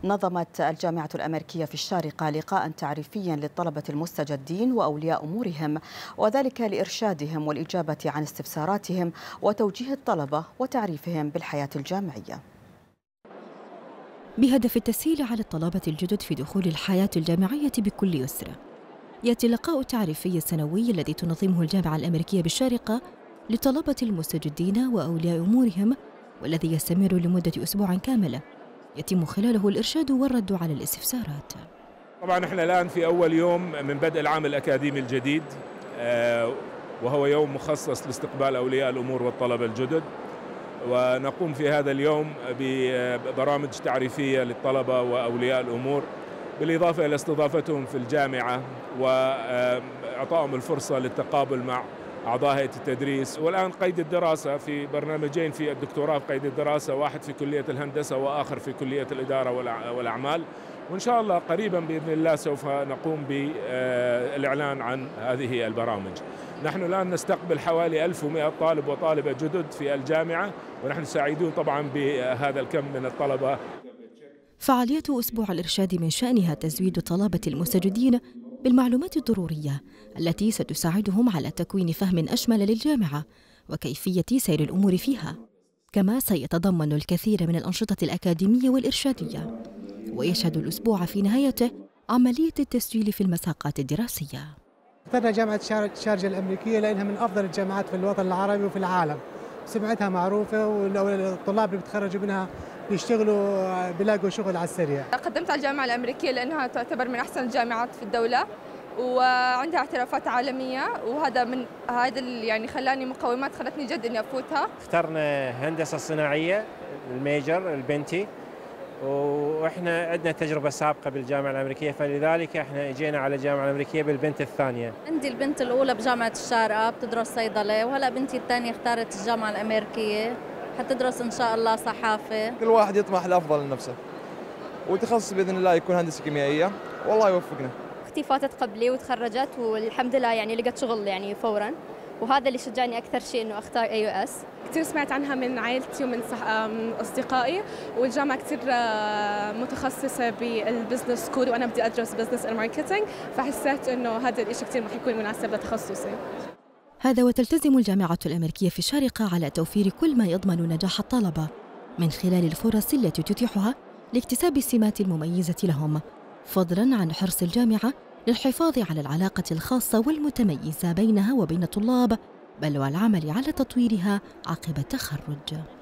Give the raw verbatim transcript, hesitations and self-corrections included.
نظمت الجامعة الأمريكية في الشارقة لقاء تعريفيا للطلبة المستجدين وأولياء أمورهم، وذلك لإرشادهم والإجابة عن استفساراتهم وتوجيه الطلبة وتعريفهم بالحياة الجامعية. بهدف التسهيل على الطلبة الجدد في دخول الحياة الجامعية بكل يسر، يأتي اللقاء التعريفي السنوي الذي تنظمه الجامعة الأمريكية بالشارقة لطلبة المستجدين وأولياء أمورهم، والذي يستمر لمدة أسبوع كامل يتم خلاله الإرشاد والرد على الاستفسارات. طبعا احنا الآن في أول يوم من بدء العام الأكاديمي الجديد، وهو يوم مخصص لاستقبال أولياء الأمور والطلبة الجدد، ونقوم في هذا اليوم ببرامج تعريفية للطلبة وأولياء الأمور، بالإضافة إلى استضافتهم في الجامعة وإعطائهم الفرصة للتقابل مع أعضاء هيئة التدريس. والآن قيد الدراسة في برنامجين في الدكتوراه في قيد الدراسة، واحد في كلية الهندسة وآخر في كلية الإدارة والأعمال، وإن شاء الله قريبا بإذن الله سوف نقوم بالإعلان عن هذه البرامج. نحن الآن نستقبل حوالي ألف ومئة طالب وطالبة جدد في الجامعة، ونحن سعيدون طبعا بهذا الكم من الطلبة. فعالية أسبوع الإرشاد من شأنها تزويد طلبة المستجدين بالمعلومات الضرورية التي ستساعدهم على تكوين فهم أشمل للجامعة وكيفية سير الأمور فيها، كما سيتضمن الكثير من الأنشطة الأكاديمية والإرشادية. ويشهد الأسبوع في نهايته عملية التسجيل في المساقات الدراسية. اخترنا جامعة شارجة الأمريكية لأنها من أفضل الجامعات في الوطن العربي وفي العالم، سمعتها معروفة، والطلاب اللي بيتخرجوا منها بيشتغلوا بيلاقوا شغل على السريع. قدمت على الجامعة الأمريكية لأنها تعتبر من أحسن الجامعات في الدولة وعندها اعترافات عالمية، وهذا من هذا يعني خلاني مقومات خلتني جد إني أفوتها. اخترنا هندسة صناعية الميجر البنتي، واحنا عندنا تجربه سابقه بالجامعه الامريكيه، فلذلك احنا اجينا على الجامعه الامريكيه بالبنت الثانيه. عندي البنت الاولى بجامعه الشارقه بتدرس صيدله، وهلا بنتي الثانيه اختارت الجامعه الامريكيه حتدرس ان شاء الله صحافه. كل واحد يطمح لافضل لنفسه، وتخصص باذن الله يكون هندسه كيميائيه، والله يوفقنا. اختي فاتت قبلي وتخرجت والحمد لله يعني لقت شغل يعني فورا، وهذا اللي شجعني اكثر شيء انه اختار اي يو اس. كثير سمعت عنها من عائلتي ومن اصدقائي، والجامعه كثير متخصصه بالبزنس سكول، وانا بدي ادرس بزنس الماركتينج، فحسيت انه هذا الشيء كثير رح يكون مناسب لتخصصي. هذا وتلتزم الجامعة الأمريكية في الشارقة على توفير كل ما يضمن نجاح الطلبة من خلال الفرص التي تتيحها لاكتساب السمات المميزة لهم، فضلاً عن حرص الجامعة للحفاظ على العلاقة الخاصة والمتميزة بينها وبين الطلاب، بل والعمل على تطويرها عقب التخرج.